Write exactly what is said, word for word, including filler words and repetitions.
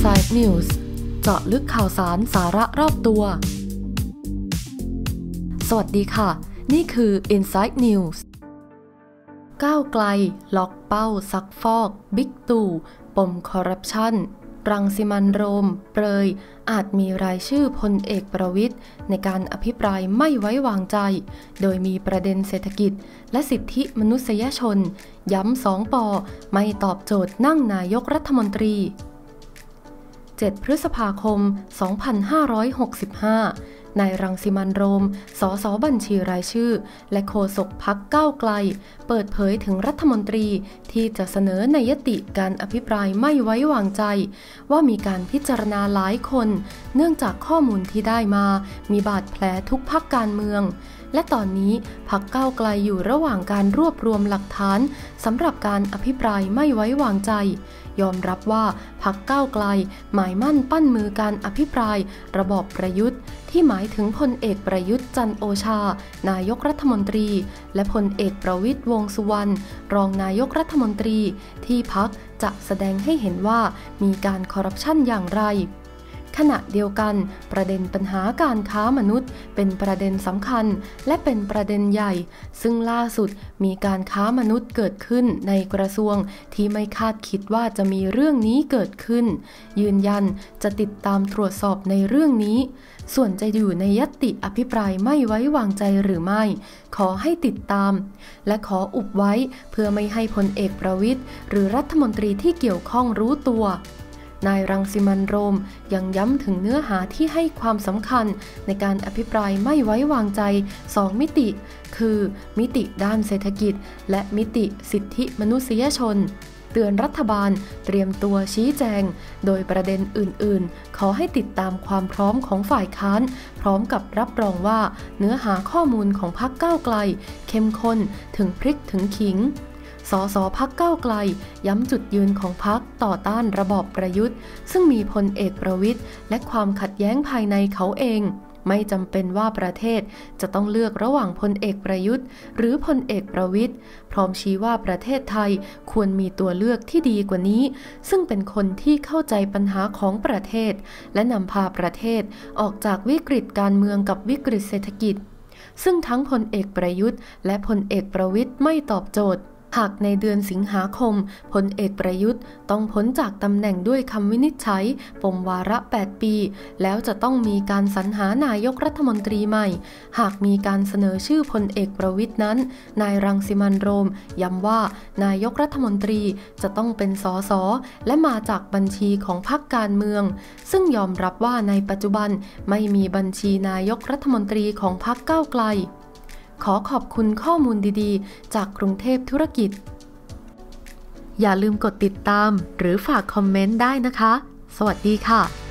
Inside News เจาะลึกข่าวสารสาระรอบตัวสวัสดีค่ะนี่คือ Inside News ก้าวไกลล็อกเป้าซักฟอกบิ๊กตู่ปมคอร์รัปชันรังสิมันต์โรมเปรยอาจมีรายชื่อพลเอกประวิตรในการอภิปรายไม่ไว้วางใจโดยมีประเด็นเศรษฐกิจและสิทธิมนุษยชนย้ำสองปอไม่ตอบโจทย์นั่งนายกรัฐมนตรีเจ็ดพฤษภาคมสองพันห้าร้อยหกสิบห้านายรังสิมันต์โรมสสบัญชีรายชื่อและโฆษกพรรคก้าวไกลเปิดเผยถึงรัฐมนตรีที่จะเสนอในยติการอภิปรายไม่ไว้วางใจว่ามีการพิจารณาหลายคนเนื่องจากข้อมูลที่ได้มามีบาดแผลทุกพรรคการเมืองและตอนนี้พรรคก้าวไกลอยู่ระหว่างการรวบรวมหลักฐานสำหรับการอภิปรายไม่ไว้วางใจยอมรับว่าพรรคก้าวไกลหมายมั่นปั้นมือการอภิปรายระบอบประยุทธ์ที่หมายถึงพลเอกประยุทธ์จันทร์โอชานายกรัฐมนตรีและพลเอกประวิตรวงษ์สุวรรณรองนายกรัฐมนตรีที่พรรคจะแสดงให้เห็นว่ามีการคอร์รัปชันอย่างไรขณะเดียวกันประเด็นปัญหาการค้ามนุษย์เป็นประเด็นสำคัญและเป็นประเด็นใหญ่ซึ่งล่าสุดมีการค้ามนุษย์เกิดขึ้นในกระทรวงที่ไม่คาดคิดว่าจะมีเรื่องนี้เกิดขึ้นยืนยันจะติดตามตรวจสอบในเรื่องนี้ส่วนจะอยู่ในญัตติอภิปรายไม่ไว้วางใจหรือไม่ขอให้ติดตามและขออุบไว้เพื่อไม่ให้พลเอกประวิตรหรือรัฐมนตรีที่เกี่ยวข้องรู้ตัวนายรังสิมันต์โรมยังย้ำถึงเนื้อหาที่ให้ความสำคัญในการอภิปรายไม่ไว้วางใจสองมิติคือมิติด้านเศรษฐกิจและมิติสิทธิมนุษยชนเตือนรัฐบาลเตรียมตัวชี้แจงโดยประเด็นอื่นๆขอให้ติดตามความพร้อมของฝ่ายค้านพร้อมกับรับรองว่าเนื้อหาข้อมูลของพรรคก้าวไกลเข้มข้นถึงพริกถึงขิงสสพรรคก้าวไกลย้ำจุดยืนของพรรคต่อต้านระบอบประยุทธ์ซึ่งมีพลเอกประวิตรและความขัดแย้งภายในเขาเองไม่จำเป็นว่าประเทศจะต้องเลือกระหว่างพลเอกประยุทธ์หรือพลเอกประวิตรพร้อมชี้ว่าประเทศไทยควรมีตัวเลือกที่ดีกว่านี้ซึ่งเป็นคนที่เข้าใจปัญหาของประเทศและนำพาประเทศออกจากวิกฤตการเมืองกับวิกฤตเศรษฐกิจซึ่งทั้งพลเอกประยุทธ์และพลเอกประวิตรไม่ตอบโจทย์หากในเดือนสิงหาคมพลเอกประยุทธ์ต้องพ้นจากตำแหน่งด้วยคำวินิจฉัยปมวาระแปดปีแล้วจะต้องมีการสรรหานายกรัฐมนตรีใหม่หากมีการเสนอชื่อพลเอกประวิตรนั้นนายรังสิมันต์โรมย้ำว่านายกรัฐมนตรีจะต้องเป็นสสและมาจากบัญชีของพรรคการเมืองซึ่งยอมรับว่าในปัจจุบันไม่มีบัญชีนายกรัฐมนตรีของพรรคก้าวไกลขอขอบคุณข้อมูลดีๆจากกรุงเทพธุรกิจอย่าลืมกดติดตามหรือฝากคอมเมนต์ได้นะคะสวัสดีค่ะ